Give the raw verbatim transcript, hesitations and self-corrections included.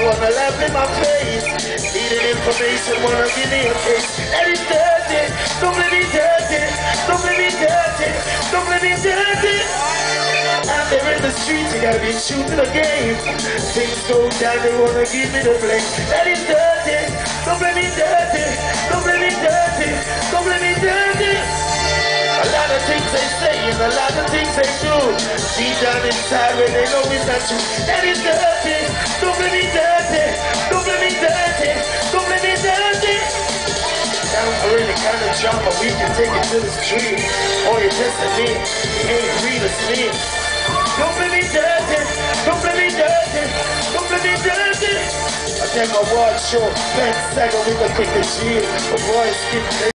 wanna laugh in my face. Needing information, wanna give me a case. And it's dirty, don't let me dirty, don't let me dirty, don't let me dirty. Out there in the streets, you gotta be shooting the game. Things go down, they wanna give me the blame. That is dirty, don't let me dirty, don't let me dirty, don't let me dirty. A lot of things they say and a lot of things they do. Deep down inside when they know it's not true. That is dirty, don't let me dirty, don't let me dirty, don't let me dirty. Down for any kind of drama, we can take it to the street. Or you're testing me, you ain't real as me. Don't let me dirty, don't let me dirty, don't let me dirty. I take my watch short, pants stagger with a quick machine. A boy skin